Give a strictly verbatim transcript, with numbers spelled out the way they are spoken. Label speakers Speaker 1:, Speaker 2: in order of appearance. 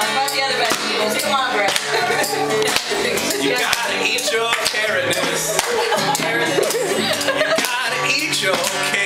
Speaker 1: about the other vegetables. Come on, Brett.
Speaker 2: You gotta eat your carrots. You gotta eat your carrots.